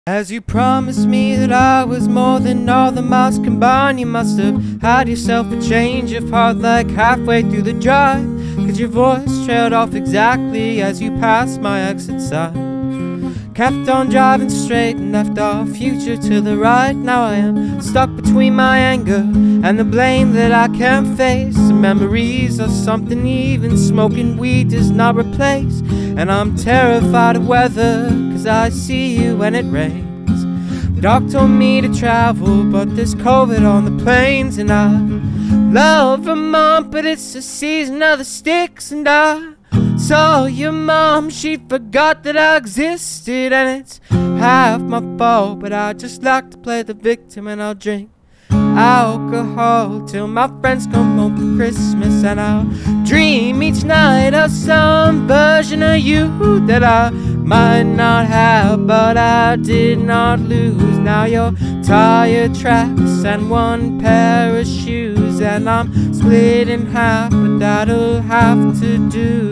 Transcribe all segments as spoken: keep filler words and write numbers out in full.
As you promised me that I was more than all the miles combined, you must have had yourself a change of heart like halfway through the drive, 'cause your voice trailed off exactly as you passed my exit sign. Kept on driving straight and left our future to the right. Now I am stuck between my anger and the blame that I can't face. The memories of something even smoking weed does not replace. And I'm terrified of weather, 'cause I see you when it rains. Doc told me to travel, but there's COVID on the planes. And I love Vermont, but it's the season of the sticks. And I saw your mom, she forgot that I existed. And it's half my fault, but I just like to play the victim. And I'll drink alcohol till my friends come home for Christmas. And I'll dream each night of some version of you that I might not have, but I did not lose. Now your tire tracks and one pair of shoes, and I'm split in half, but that'll have to do.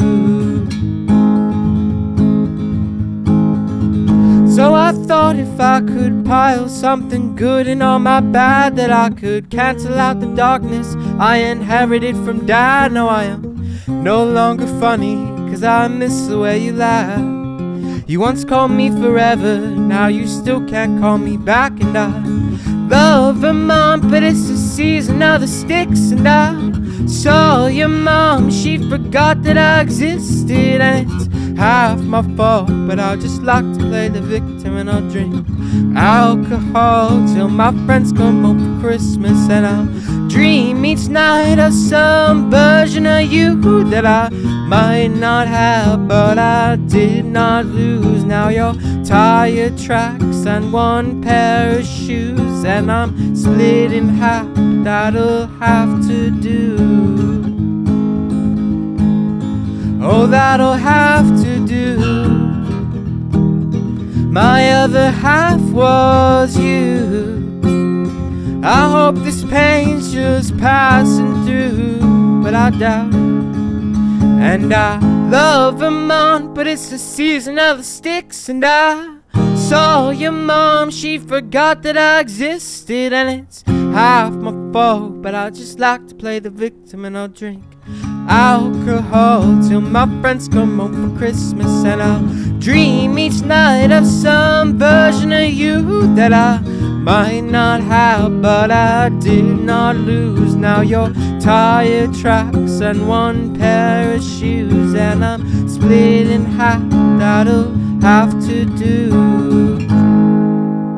So I thought if I could pile something good in all my bad, that I could cancel out the darkness I inherited from Dad. No, I am no longer funny, 'cause I miss the way you laugh. You once called me forever, now you still can't call me back. And I love Vermont, but it's the season of the sticks. And I saw your mom, she forgot that I existed. And it's half my fault, but I just like to play the victim. And I'll drink alcohol till my friends come home for Christmas. And I'll dream each night of some version of you that I might not have, but I did not lose. Now your tire tracks and one pair of shoes, and I'm split in half, that'll have to do. Oh, that'll have to do. My other half was you. I hope this pain's just passing through, but I doubt it. And I love Vermont, but it's the season of the sticks. And I saw your mom, she forgot that I existed. And it's half my fault, but I just like to play the victim. And I'll drink alcohol till my friends come home for Christmas. And I'll dream each night of some version of you that I might not have, but I did not lose. Now your tire tracks and one pair of shoes, and I'm split in half, that'll have to do.